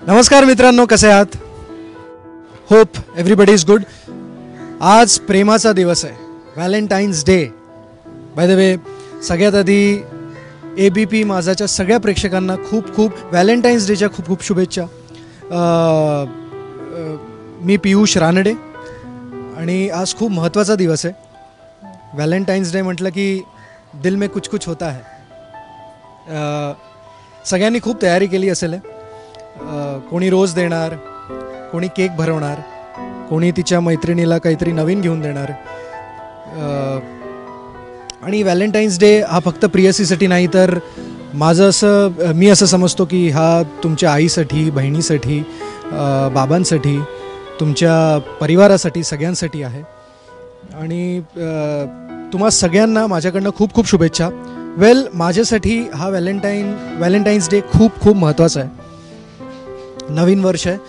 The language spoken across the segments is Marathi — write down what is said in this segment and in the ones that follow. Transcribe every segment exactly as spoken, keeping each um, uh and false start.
नमस्कार मित्रांनो, कसे आहात? Hope everybody is good. आज प्रेमाचा दिवस आहे, Valentine's day. By the way, सगळ्यात आधी ए बी पी माझाच्या सगळ्या प्रेक्षकांना खूप खूप व्हॅलेंटाईन्स डेच्या खूप खूप शुभेच्छा. मी पियुष रानडे आणि आज खूप महत्त्वाचा दिवस आहे. व्हॅलेंटाईन्स डे म्हटलं की दिल में कुछ कुछ होता है. सगळ्यांनी खूप तयारी केली असेल. कोणी रोज देणार, कोणी केक भरवणार, कोणी तिच्या मैत्रिणीला काहीतरी नवीन घेऊन देणार. आणि व्हॅलेंटाईन्स डे हा फक्त प्रियसीसाठी नाही, तर माझं असं मी असं समजतो की हा तुमच्या आईसाठी, बहिणीसाठी, बाबांसाठी, तुमच्या परिवारासाठी, सगळ्यांसाठी आहे. आणि तुम्हा सगळ्यांना माझ्याकडनं खूप खूप शुभेच्छा. वेल, माझ्यासाठी हा व्हॅलेंटाईन व्हॅलेंटाईन्स डे खूप खूप महत्त्वाचा आहे. नवीन वर्ष आहे.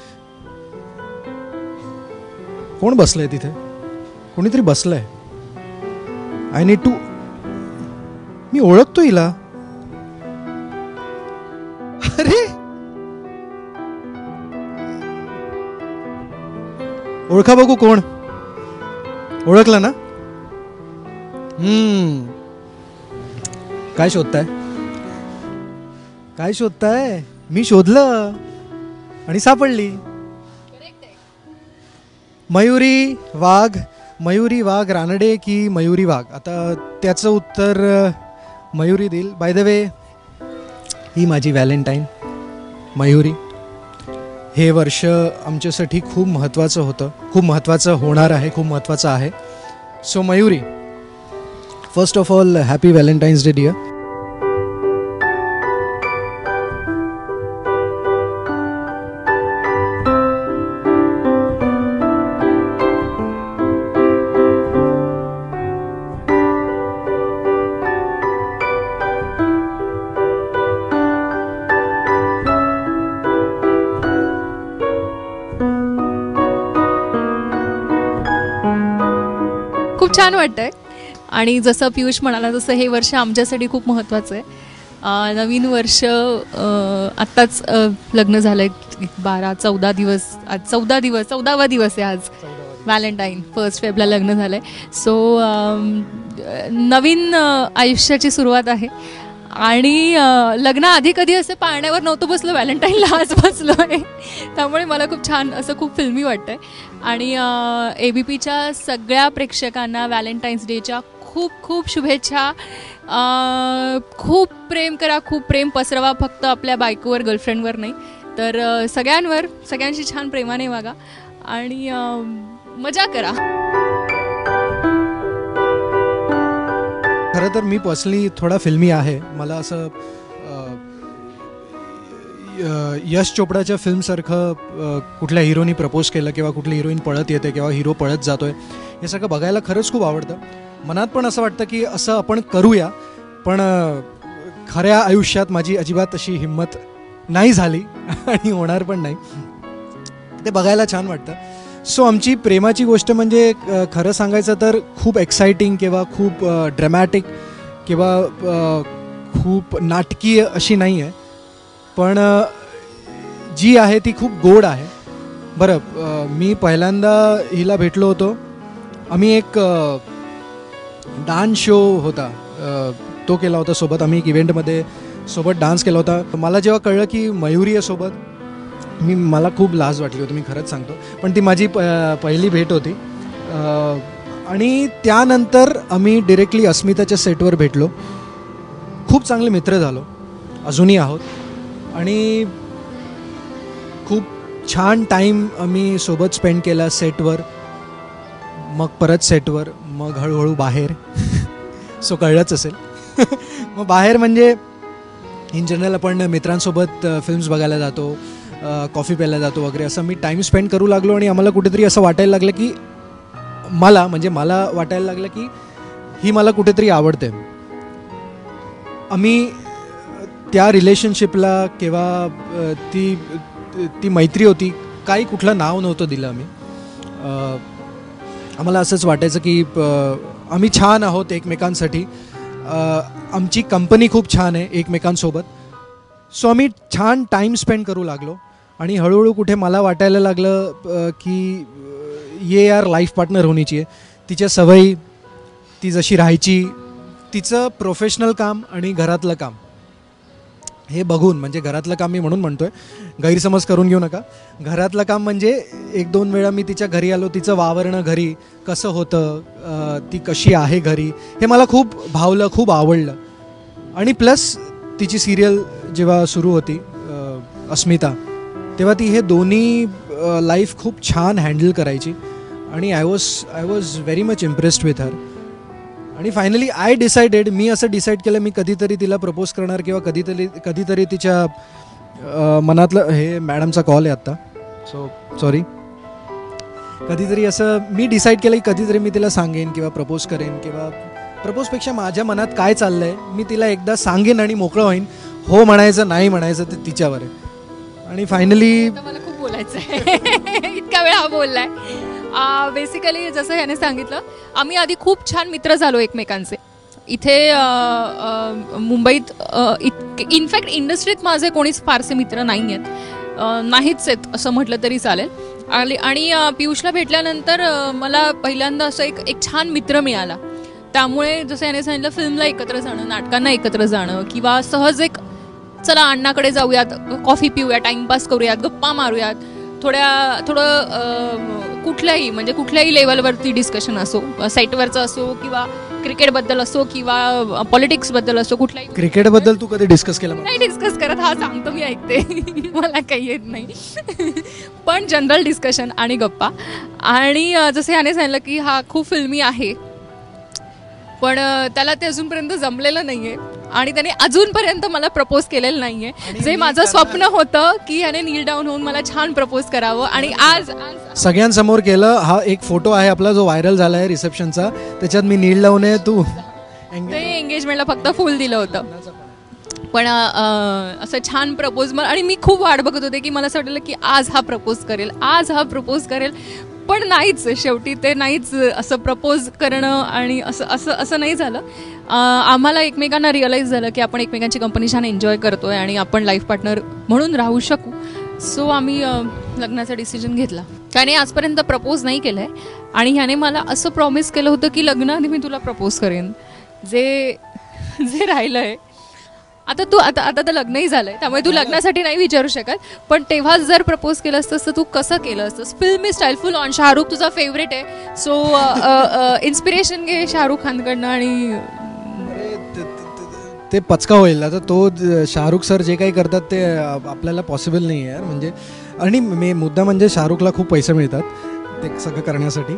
कोण बसलंय तिथे? कोणीतरी बसलंय. I need to. मी ओळखतो हिला. अरे, ओळखा बघू कोण. ओळखलं ना? हम्म काय शोधताय? काय शोधताय? मी शोधलं आणि सापडली. मयुरी वाघ. मयुरी वाघ रानडे की मयुरी वाघ? आता त्याचं उत्तर मयुरी देईल. बाय द वे, ही माझी व्हॅलेंटाईन मयुरी. हे वर्ष आमच्यासाठी खूप महत्त्वाचं होतं, खूप महत्त्वाचं होणार आहे, खूप महत्त्वाचं आहे. So Mayuri, first of all happy Valentine's day dear. खूप छान वाटतंय. आणि जसं पियुष म्हणाला तसं हे वर्ष आमच्यासाठी खूप महत्त्वाचं आहे. नवीन वर्ष आत्ताच लग्न झालं आहे. बारा चौदा दिवस आज चौदा दिवस चौदावा दिवस आहे आज. व्हॅलेंटाईन फर्स्ट फेबला लग्न झालं आहे. सो नवीन आयुष्याची सुरुवात आहे. आणि लग्नाआधी कधी असं पाळण्यावर नव्हतं बसलो, व्हॅलेंटाईनला आज बसलो आहे. त्यामुळे मला खूप छान असं खूप फिल्मी वाटतं आहे. आणि ए बी पीच्या सगळ्या प्रेक्षकांना व्हॅलेंटाईन्स डेच्या खूप खूप शुभेच्छा. खूप प्रेम करा, खूप प्रेम पसरवा. फक्त आपल्या बायकोवर, गर्लफ्रेंडवर नाही, तर सगळ्यांवर, सगळ्यांशी छान प्रेमाने वागा आणि मजा करा. खरं तर मी पर्सनली थोडा फिल्मी आहे. मला असं यश चोपडाच्या फिल्मसारखं कुठल्या हिरोनी प्रपोज केलं किंवा कुठली हिरोईन पळत येते किंवा हिरो पळत जातोय, हे सगळं बघायला खरंच खूप आवडतं. मनात पण असं वाटतं की असं आपण करूया, पण खऱ्या आयुष्यात माझी अजिबात अशी हिंमत नाही झाली आणि होणार पण नाही. ते बघायला छान वाटतं. सो आमची प्रेमाची गोष्ट म्हणजे खरं सांगायचं तर खूप एक्साइटिंग किंवा खूप ड्रॅमॅटिक किंवा खूप नाटकीय अशी नाही आहे, पण जी आहे ती खूप गोड आहे. बरं, मी पहिल्यांदा हिला भेटलो होतो. आम्ही एक डान्स शो होता तो केला होता सोबत. आम्ही एक इव्हेंटमध्ये सोबत डान्स केला होता. मला जेव्हा कळलं की मयुरी आहे सोबत, मी मला खूप लाज वाटली होती, मी खरंच सांगतो. पण ती माझी प पहिली भेट होती. आणि त्यानंतर आम्ही डिरेक्टली अस्मिताच्या सेटवर भेटलो. खूप चांगले मित्र झालो, अजूनही आहोत. आणि खूप छान टाईम आम्ही सोबत स्पेंड केला सेटवर, मग परत सेटवर, मग हळूहळू बाहेर. सो कळलंच असेल. मग बाहेर म्हणजे इन जनरल आपण मित्रांसोबत फिल्म्स बघायला जातो, कॉफी प्यायला जातो वगैरे, असं मी टाईम स्पेंड करू लागलो. आणि आम्हाला कुठेतरी असं वाटायला लागलं की मला म्हणजे मला वाटायला लागलं की ही मला कुठेतरी आवडते. आम्ही त्या रिलेशनशिपला किंवा ती ती मैत्री होती, काही कुठलं नाव नव्हतं दिलं आम्ही. आम्हाला असंच वाटायचं की आम्ही छान आहोत एकमेकांसाठी, आमची कंपनी खूप छान आहे एकमेकांसोबत. सो आम्ही छान टाईम स्पेंड करू लागलो. आणि हळूहळू कुठे मला वाटायला लागलं अ, की अ, ये यार लाईफ पार्टनर होणी चाहिए. तिच्या सवयी, ती जशी राहायची, तिचं प्रोफेशनल काम आणि घरातलं काम हे बघून, म्हणजे घरातलं काम मी म्हणून म्हणतोय, गैरसमज करून घेऊ नका. घरातलं काम म्हणजे एक दोन वेळा मी तिच्या घरी आलो, तिचं वावरणं घरी कसं होतं, अ, ती कशी आहे घरी, हे मला खूप भावलं, खूप आवडलं. आणि प्लस तिची सिरियल जेव्हा सुरू होती अ, अस्मिता, तेव्हा ती हे दोन्ही लाईफ खूप छान हँडल करायची आणि I was I was very much impressed with her. आणि फायनली आय डिसाइडेड, मी असं डिसाईड केलं, मी कधीतरी तिला प्रपोज करणार किंवा कधीतरी कधीतरी तिच्या अ, मनातलं, हे मॅडमचा कॉल आहे आत्ता, सो सॉरी, कधीतरी असं मी डिसाईड केलं की कधीतरी मी तिला सांगेन किंवा प्रपोज करेन, किंवा प्रपोजपेक्षा माझ्या मनात काय चाललं आहे मी तिला एकदा सांगेन आणि मोकळं होईन. हो म्हणायचं नाही म्हणायचं ते तिच्यावर आहे. आणि फायनली मला खूप बोलायचं आहे इतका वेळ हा बोललाय. बेसिकली जसं ह्याने सांगितलं, आम्ही आधी खूप छान मित्र झालो एकमेकांचे. इथे अ, अ, मुंबईत इनफॅक्ट इंडस्ट्रीत माझे कोणीच फारसे मित्र नाही आहेत, नाहीच आहेत असं म्हटलं तरी चालेल. आणि आणि पियुषला भेटल्यानंतर अ, मला पहिल्यांदा असं एक एक छान मित्र मिळाला. त्यामुळे जसं याने सांगितलं, फिल्मला एकत्र जाणं, नाटकांना एकत्र जाणं, किंवा सहज एक चला अण्णाकडे जाऊयात, कॉफी पिऊया, टाइमपास करूयात, गप्पा मारूयात, थोड्या थोडं कुठल्याही म्हणजे कुठल्याही लेवलवरती डिस्कशन असो, साईटवरचं असो किंवा क्रिकेटबद्दल असो किंवा पॉलिटिक्सबद्दल असो, कुठल्याही. क्रिकेटबद्दल तू कधी डिस्कस केलं? नाही डिस्कस करत, हा सांगतो मी ऐकते मला काही येत नाही पण जनरल डिस्कशन आणि गप्पा. आणि जसं याने सांगितलं की हा खूप फिल्मी आहे, पण त्याला ते अजूनपर्यंत जमलेलं नाहीये आणि त्याने अजूनपर्यंत मला प्रपोज केलेलं नाहीये. जे माझं स्वप्न होतं की ह्याने नील डाऊन होऊन मला छान प्रपोज करावं, आणि आज सगळ्यांसमोर केलं. हा एक फोटो आहे आपला जो व्हायरल झाला आहे रिसेप्शनचा, त्याच्यात मी नील डाऊन आहे, तू ते एंगेजमेंटला फक्त फुल दिलं होतं. पण असं छान प्रपोज, आणि मी खूप वाट बघत होते की मला असं वाटलं की आज हा प्रपोज करेल, आज हा प्रपोज करेल, पण नाहीच. शेवटी ते नाहीच असं प्रपोज करणं आणि असं असं असं नाही झालं. आम्हाला एकमेकांना रिअलाईज झालं की आपण एकमेकांची कंपनी छान एन्जॉय करतोय आणि आपण लाईफ पार्टनर म्हणून राहू शकू. सो आम्ही लग्नाचा डिसिजन घेतला. त्याने आजपर्यंत प्रपोज नाही केलं आहे आणि ह्याने मला असं प्रॉमिस केलं होतं की लग्नाआधी मी तुला प्रपोज करेन. जे जे राहिलं आहे आता, तू आता आता तर लग्नही झालंय, त्यामुळे तू लग्नासाठी नाही विचारू शकत, पण तेव्हाच जर प्रपोज केलं असतंस तर तू कसं केलं असतंस? फिल्मी स्टाईल, फुल ऑन. शाहरुख तुझा फेवरेट आहे, सो इन्स्पिरेशन घे शाहरुख खानकडनं. आणि ते पचका होईल. आता तो शाहरुख सर जे काही करतात ते आपल्याला पॉसिबल नाही आहे म्हणजे. आणि मी मुद्दा म्हणजे शाहरुखला खूप पैसे मिळतात ते सगळं करण्यासाठी.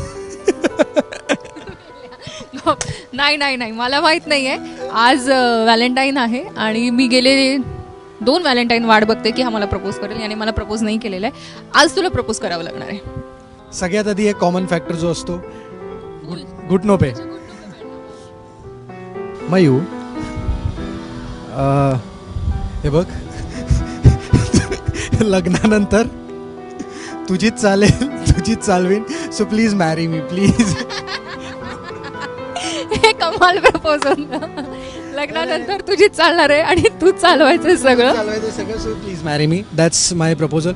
नाही नाही नाही मला माहीत नाही आहे. आज व्हॅलेंटाईन आहे आणि मी गेले दोन व्हॅलेंटाईन वाट बघते की हा मला प्रपोज करेल, याने मला प्रपोज नाही केलेलं आहे. आज तुला प्रपोज करावं लागणार आहे. सगळ्यात आधी एक कॉमन फॅक्टर जो असतो, घुटनो पे. मयू हे बघ, लग्नानंतर तुझीच चालेल, तुझीच चालवीन, so please marry me please. हे कमाल प्रपोज होतं. लग्नानंतर तुझीच चालणार आहे आणि तूच चालवायचं सगळं चालवायचं सगळं so please marry me. That's my proposal.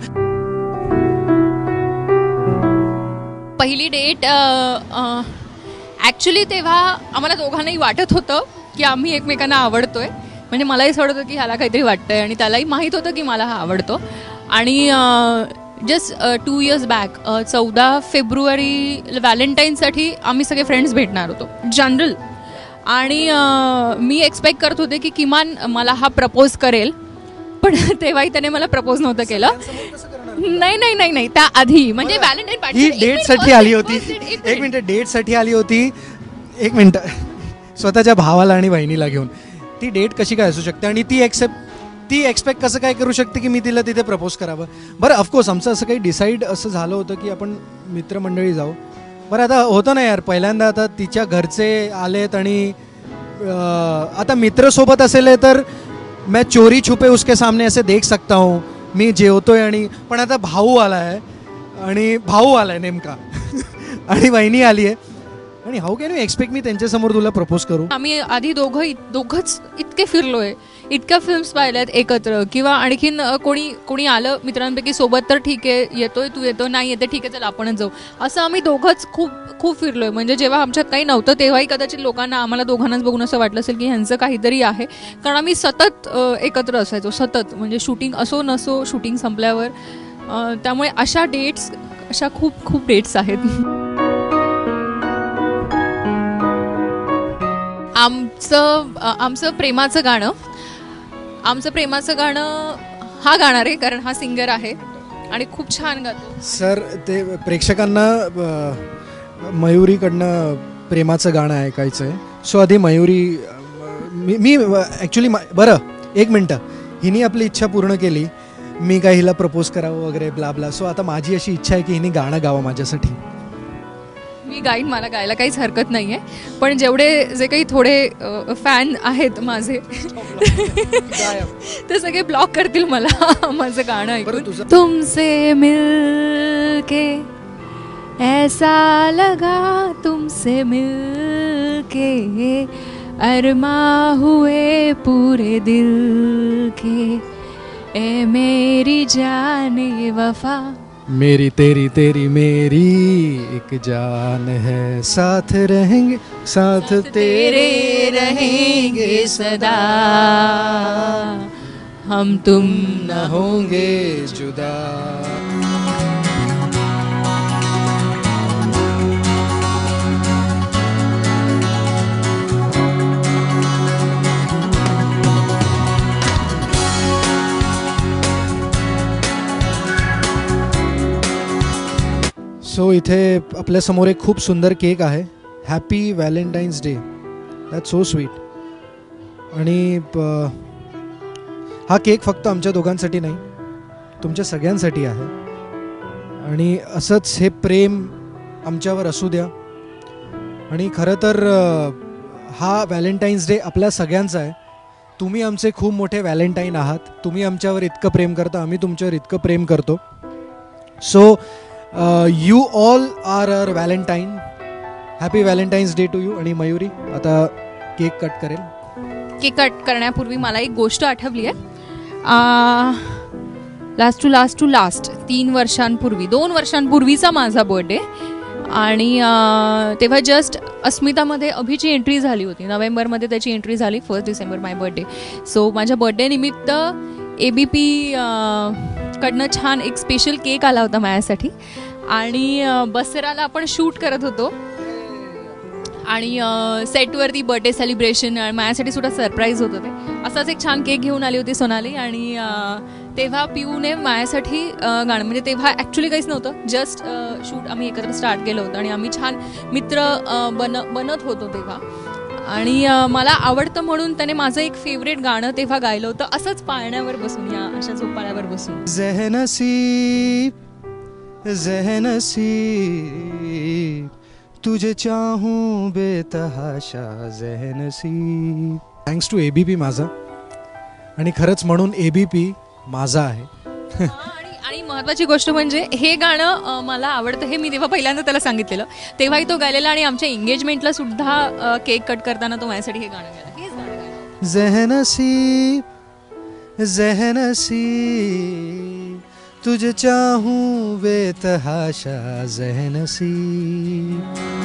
पहिली डेट ॲक्च्युली तेव्हा आम्हाला दोघांनाही वाटत होतं की आम्ही एकमेकांना आवडतोय. म्हणजे मलाही असं वाटतं की ह्याला काहीतरी वाटतंय आणि त्यालाही माहीत होतं की मला हा आवडतो. आणि जस्ट टू इयर्स बॅक चौदा फेब्रुवारी व्हॅलेंटाईनसाठी आम्ही सगळे फ्रेंड्स भेटणार होतो जनरल. आणि मी एक्सपेक्ट करत होते की किमान मला हा प्रपोज करेल, पण तेव्हाही त्याने मला प्रपोज नव्हतं केलं. नाही नाही नाही नाही त्याआधी म्हणजे व्हॅलेंटाईन पार्टी डेटसाठी आली होती. एक मिनिट, डेटसाठी आली होती. एक मिनिट, स्वतःच्या भावाला आणि बहिणीला घेऊन. ती डेट कशी काय असू शकते आणि ती एक्सेप्ट ती एक्सपेक्ट कसं काय करू शकते की मी तिला तिथे प्रपोज करावं? बरं, ऑफकोर्स आमचं असं काही डिसाईड असं झालं होतं की आपण मित्रमंडळी जाऊ. बरं, आता होतं ना यार, पहिल्यांदा आता तिच्या घरचे आलेत आणि आता मित्रसोबत असेल तर मैं चोरी छुपे उसके सामने ऐसे देख सकता हूँ, मी जेवतोय आणि, पण आता भाऊ आला आहे आणि भाऊ आला आहे नेमका आणि वहिनी आली आहे. आणि how can you expect me त्यांच्यासमोर तुला प्रपोज करू? आम्ही आधी दोघं इत- दोघंच इतके फिरलोय, इतक्या फिल्म्स पाहिल्यात एकत्र, किंवा आणखीन अ, कोणी कोणी आलं मित्रांपैकी सोबत तर ठीक आहे, येतोय तू येतो, नाही येते ठीक आहे चल आपणच जाऊ, असं आम्ही दोघंच खूप खूप फिरलोय. म्हणजे जेव्हा आमच्यात काही नव्हतं तेव्हाही कदाचित लोकांना आम्हाला दोघांनाच बघून असं वाटलं असेल की ह्यांचं काहीतरी आहे, कारण आम्ही सतत अ, एकत्र असायचो, सतत. म्हणजे शूटिंग असो नसो, शूटिंग संपल्यावर. अ, त्यामुळे अशा डेट्स, अशा खूप खूप डेट्स आहेत. आमचं अ, आमचं प्रेमाचं गाणं आमचं प्रेमाचं गाणं हा गाणार आहे, कारण हा सिंगर आहे आणि खूप छान गातो. सर ते प्रेक्षकांना अ, मयुरीकडनं प्रेमाचं गाणं ऐकायचं आहे. सो आधी मयुरी अ, मी मी ॲक्च्युली बरं एक मिनटं, हिने आपली इच्छा पूर्ण केली, मी काय हिला प्रपोज करावं वगैरे ब्ला ब्ला. सो आता माझी अशी इच्छा आहे की हिने गाणं गावं माझ्यासाठी. मी गाईन, मला गायला काहीच हरकत नाही आहे, पण जेवढे जे काही थोडे फॅन आहेत माझे ते सगळे ब्लॉक करतील मला माझं गाणं ऐकून. तुझं- तुमसे मिलके ऐसा लगा, तुमसे मिलके अरमा हुए पूरे दिल के, ए मेरी जाने वफा, मेरी तेरी तेरी मेरी एक जान है, साथ रहेंगे साथ तेरे रहेंगे सदा, हम तुम न होंगे जुदा. सो इथे आपल्यासमोर एक खूप सुंदर केक आहे. Happy Valentine's day. That so sweet. आणि प- हा केक फक्त आमच्या दोघांसाठी नाही, तुमच्या सगळ्यांसाठी आहे. आणि असंच हे प्रेम आमच्यावर असू द्या. आणि खरं तर अ, हा व्हॅलेंटाईन्स डे आपल्या सगळ्यांचा आहे. तुम्ही आमचे खूप मोठे व्हॅलेंटाईन आहात. तुम्ही आमच्यावर इतकं प्रेम करता, आम्ही तुमच्यावर इतकं प्रेम करतो. So you all are uh Valentine. Happy Valentine's day to you. आणि मयुरी आता केक कट करेल. केक कट करण्यापूर्वी मला एक गोष्ट आठवली आहे. Last to last to last तीन वर्षांपूर्वी दोन वर्षांपूर्वीचा माझा बर्थडे, आणि अं, तेव्हा जस्ट अस्मितामध्ये अभिची एंट्री झाली होती. नोव्हेंबरमध्ये त्याची एंट्री झाली. First December my birthday. So माझ्या बर्थडे निमित्त ए बी पी कडनं छान एक स्पेशल केक आला होता माझ्यासाठी. आणि अं, बसराला आपण शूट करत होतो, आणि सेटवरती बर्थडे सेलिब्रेशन माझ्यासाठी सुद्धा सरप्राईज होतं ते. असाच एक छान केक घेऊन आली होती सोनाली. आणि अं, तेव्हा पिऊने माझ्यासाठी अं, गाणं, म्हणजे तेव्हा ॲक्च्युली काहीच नव्हतं, जस्ट शूट आम्ही एकत्र स्टार्ट केलं होतं आणि आम्ही छान मित्र अं, बन बनत होतो तेव्हा. आणि अं, मला आवडतं म्हणून त्याने माझं एक फेवरेट गाणं तेव्हा गायलं होतं, असंच पाळण्यावर बसून, या अशा झोपाळ्यावर बसून. ज़हनसीब ज़हनसीब तुझे चाहूं बेतहाशा ज़हनसीब. थँक्स टू एबीपी माझा. आणि खरंच म्हणून एबीपी माझा आहे. आणि आणि महत्त्वाची गोष्ट म्हणजे हे गाणं अं, मला आवडतं हे मी तेव्हा पहिल्यांदा त्याला सांगितलेलं, तेव्हाही तो गायलेला, आणि आमच्या एंगेजमेंटला सुद्धा केक कट करताना तो माझ्यासाठी हे गाणं गायला. हेच गाणं गायलं. ज़हनसीब ज़हनसीब तुझे चाहूं बेतहाशा ज़हनसीब.